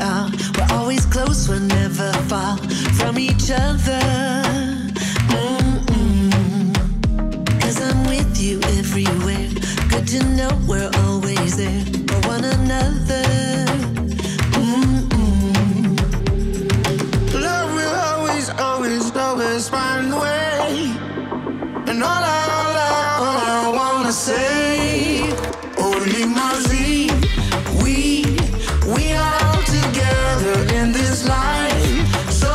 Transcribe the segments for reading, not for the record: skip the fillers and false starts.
are. We're always close, we're never far from each other. Cause I'm with you everywhere. Good to know we're always there for one another. Love will always, always, always find a way. And all I wanna say, Oli Mazi, we are all together in this life. So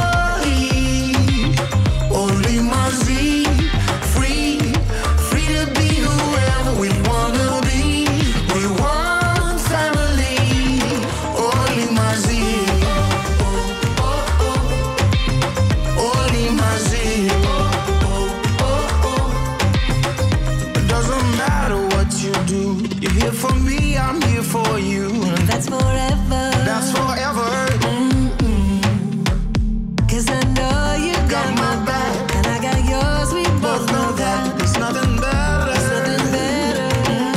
Oli Mazi, free to be whoever we wanna be. We want family, Oli Mazi. Oli Mazi. It doesn't matter what you do. You're here for me, I'm here for you. That's forever. That's forever. Cause I know you got my back and I got yours, we both know that. There's nothing better. There's nothing better.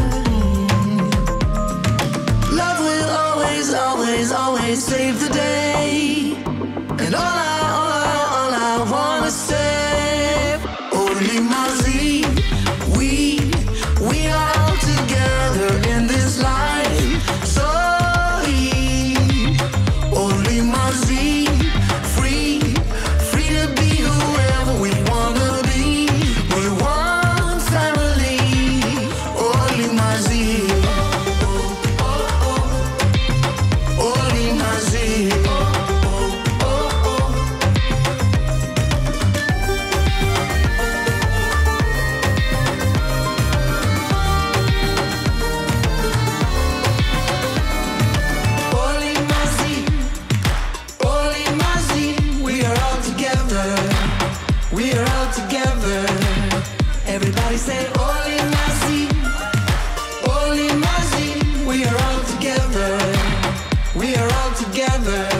Love will always, always, always save the day. And all I wanna say, Oli Mazi, we are all together in this life. So Oli Mazi, free to be whoever we wanna be. We want family, Oli Mazi. Oli Mazi. Oli Mazi, Oli Mazi, we are all together. We are all together. everybody say Oli Mazi, Oli Mazi, we are all together. We are all together.